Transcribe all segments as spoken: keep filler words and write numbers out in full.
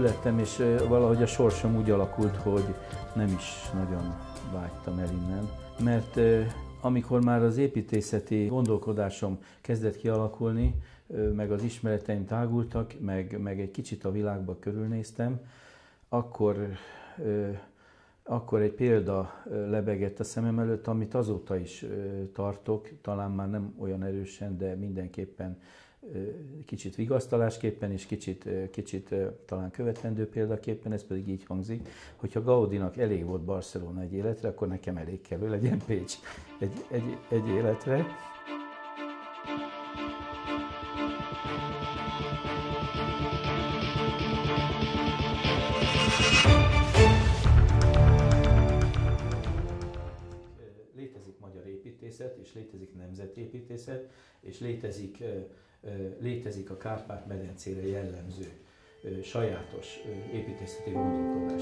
születtem, és valahogy a sorsom úgy alakult, hogy nem is nagyon vágytam el innen. Mert amikor már az építészeti gondolkodásom kezdett kialakulni, meg az ismereteim tágultak, meg, meg egy kicsit a világba körülnéztem, akkor, akkor egy példa lebegett a szemem előtt, amit azóta is tartok, talán már nem olyan erősen, de mindenképpen kicsit vigasztalásképpen és kicsit, kicsit talán követendő példaképpen, ez pedig így hangzik, hogyha Gaudinak elég volt Barcelona egy életre, akkor nekem elég kell, hogy legyen Pécs egy, egy, egy életre. Létezik magyar építészet, és létezik nemzetépítészet, és létezik, létezik a Kárpát-medencére jellemző sajátos építészeti gondolkodás.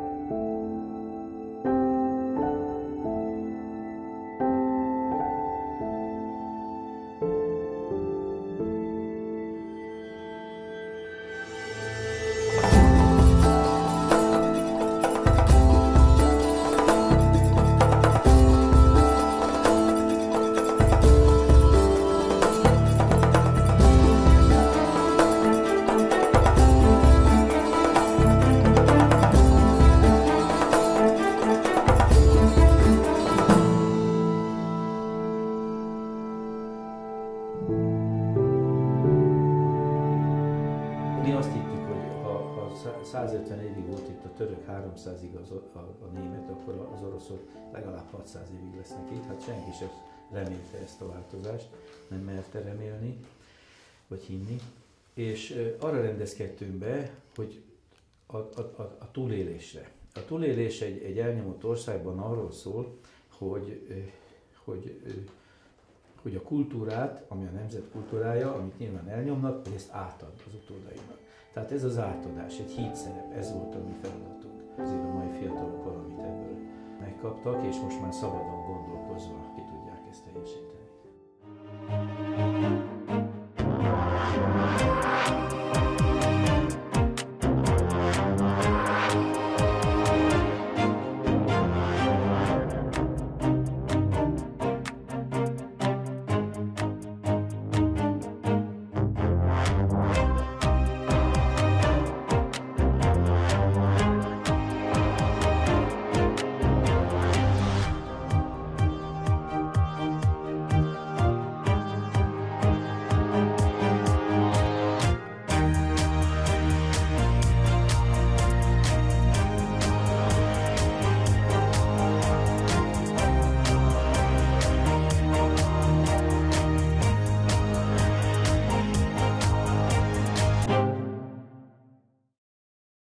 Mi azt hittük, hogy ha, ha százötven évig volt itt a török, háromszázig az, a, a német, akkor az oroszok legalább hatszáz évig lesznek itt. Hát senki sem remélte ezt a változást, nem merte remélni, vagy hinni. És arra rendezkedtünk be, hogy a, a, a, a túlélésre. A túlélés egy, egy elnyomott országban arról szól, hogy, hogy hogy a kultúrát, ami a nemzet kultúrája, amit nyilván elnyomnak, hogy ezt átad az utódainak. Tehát ez az átadás, egy hídszerep, ez volt a mi feladatunk. Azért a mai fiatalok valamit ebből megkaptak, és most már szabadon gondolkozva ki tudják ezt teljesíteni.